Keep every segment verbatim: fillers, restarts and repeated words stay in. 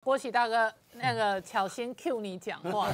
国玺大哥，那个巧心 Q 你讲话。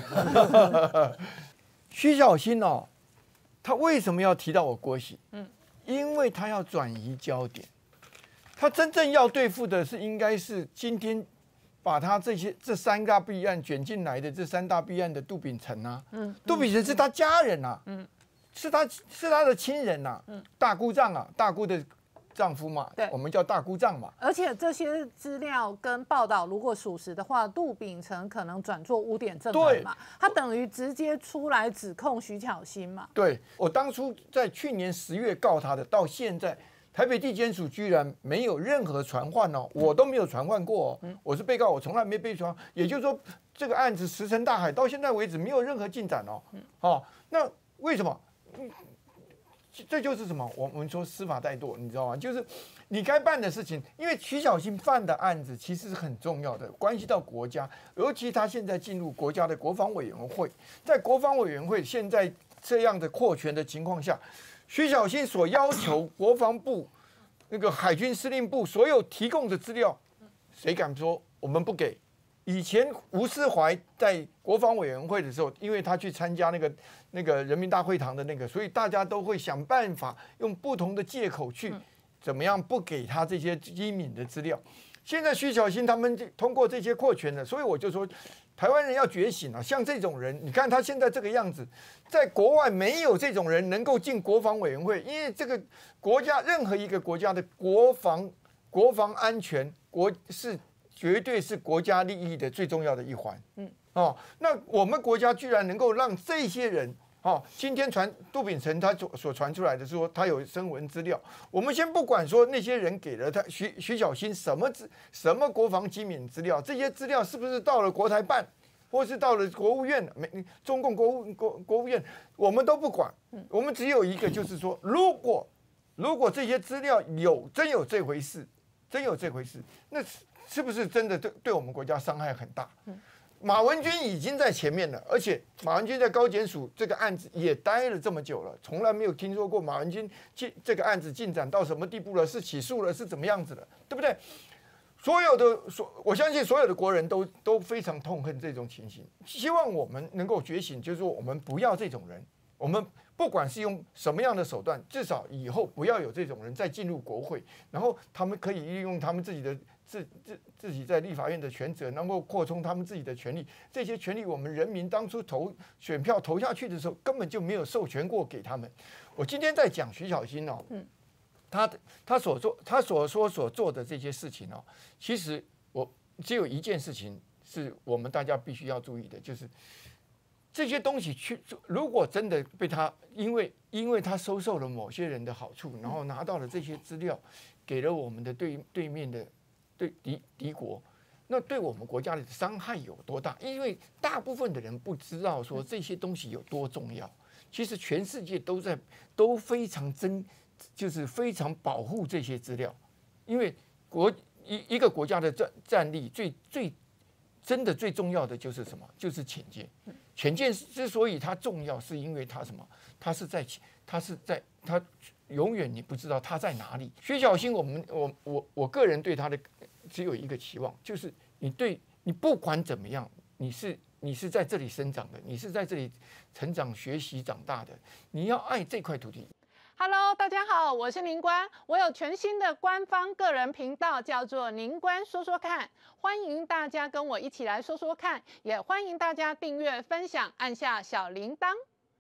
徐小新哦，他为什么要提到我国玺？嗯，因为他要转移焦点，他真正要对付的是应该是今天把他这些这三大弊案卷进来的这三大弊案的杜秉成啊，嗯，杜秉成是他家人啊，嗯，是他是他的亲人呐、啊，嗯，大姑丈啊，大姑的丈夫嘛，对，我们叫大姑丈嘛。 而且这些资料跟报道如果属实的话，杜秉成可能转做污点证人嘛，他等于直接出来指控徐巧芯嘛。 对，我当初在去年十月告他的，到现在台北地检署居然没有任何传唤哦，我都没有传唤过、哦，嗯、我是被告，我从来没被传，也就是说这个案子石沉大海，到现在为止没有任何进展哦。嗯、哦，那为什么？嗯这就是什么？我们说司法怠惰，你知道吗？就是你该办的事情，因为徐小新犯的案子其实是很重要的，关系到国家，尤其他现在进入国家的国防委员会，在国防委员会现在这样的扩权的情况下，徐小新所要求国防部、那个海军司令部所有提供的资料，谁敢说我们不给？以前吴思怀在国防委员会的时候，因为他去参加那个那个人民大会堂的那个，所以大家都会想办法用不同的借口去怎么样不给他这些机敏的资料。现在徐小新他们通过这些扩权了，所以我就说，台湾人要觉醒啊！像这种人，你看他现在这个样子，在国外没有这种人能够进国防委员会，因为这个国家任何一个国家的国防国防安全国是。绝对是国家利益的最重要的一环。嗯，哦，那我们国家居然能够让这些人，哦，今天传杜秉成他所所传出来的说他有声纹资料，我们先不管说那些人给了他徐徐小新什么资什么国防机敏资料，这些资料是不是到了国台办，或是到了国务院，没中共国务国国务院，我们都不管。我们只有一个，就是说，如果如果这些资料有真有这回事，真有这回事，那是不是真的对对我们国家伤害很大？马文君已经在前面了，而且马文君在高检署这个案子也待了这么久了，从来没有听说过马文君进这个案子进展到什么地步了，是起诉了，是怎么样子了，对不对？所有的所，我相信所有的国人都都非常痛恨这种情形，希望我们能够觉醒，就是说我们不要这种人，我们不管是用什么样的手段，至少以后不要有这种人再进入国会，然后他们可以利用他们自己的。自自自己在立法院的权责，能够扩充他们自己的权利，这些权利我们人民当初投选票投下去的时候，根本就没有授权过给他们。我今天在讲徐小新哦，嗯，他他所做他所说所做的这些事情哦，其实我只有一件事情是我们大家必须要注意的，就是这些东西去，如果真的被他因为因为他收受了某些人的好处，然后拿到了这些资料，给了我们的对对面的。对敌敌国，那对我们国家的伤害有多大？因为大部分的人不知道说这些东西有多重要。其实全世界都在都非常珍，就是非常保护这些资料，因为国一一个国家的战战力最最真的最重要的就是什么？就是潜舰。潜舰之所以它重要，是因为它什么？它是在它是在它。永远你不知道他在哪里。徐小新，我们我我我个人对他的只有一个期望，就是你对你不管怎么样，你是你是在这里生长的，你是在这里成长、学习、长大的，你要爱这块土地。 Hello， 大家好，我是宁官，我有全新的官方个人频道，叫做宁官说说看，欢迎大家跟我一起来说说看，也欢迎大家订阅、分享，按下小铃铛。